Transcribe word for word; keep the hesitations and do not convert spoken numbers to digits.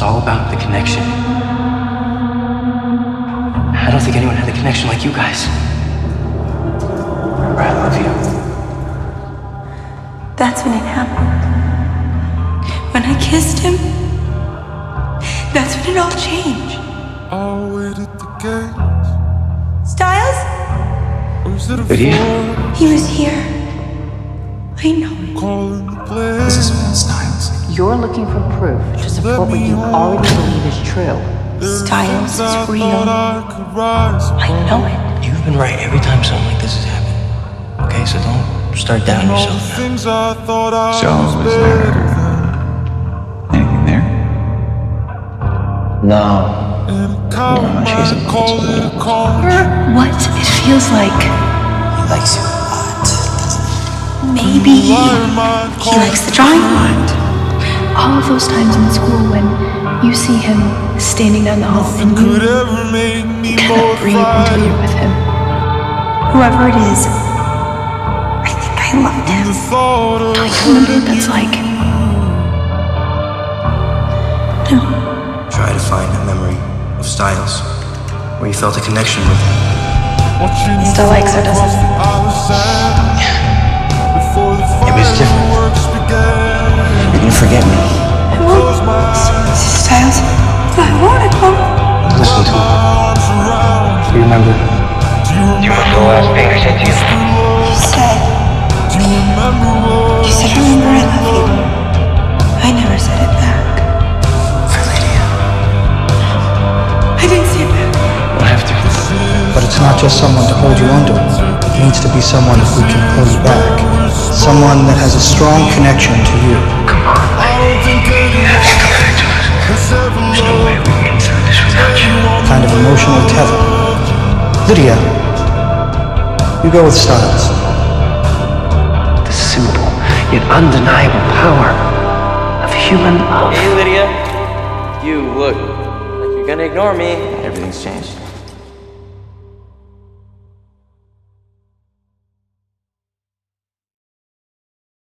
all about the connection. I don't think anyone had a connection like you guys. Remember, I love you. That's when it happened. When I kissed him, that's when it all changed. I'll wait at the gate. Styles? Lydia? He was here. I know it. Calling the place. This is Matt Styles. You're looking for proof to support what you already believe is true. Styles is real. I know it. You've been right every time something like this has happened. Okay, so don't start doubting yourself now. So, was there anything there? No. No, she's a What it feels like. He likes you a lot. Maybe he likes the drawing a lot. All of those times in school when you see him standing down the hall and you cannot breathe until you're with him. Whoever it is, I think I loved him. Don't you remember what that's like? No. Try to find a memory of Styles where you felt a connection with him. He still likes her, doesn't he? It was different. You're gonna forget me. I won't. Styles, I won't, I won't. Listen to him. Do you remember? Do you remember the last thing I said to you? You said... You said, remember I love you. I never said it back. For Lydia. I didn't say it back. We'll have to. But it's not just someone to hold you under. It needs to be someone who can pull you back. Someone that has a strong connection to you. Come on, Lydia. You have to come back to us. There's no way we can get through this without you. Kind of emotional tether. Lydia, you go with Styles. The simple yet undeniable power of human love. Hey, Lydia. You look like you're gonna ignore me. Everything's changed.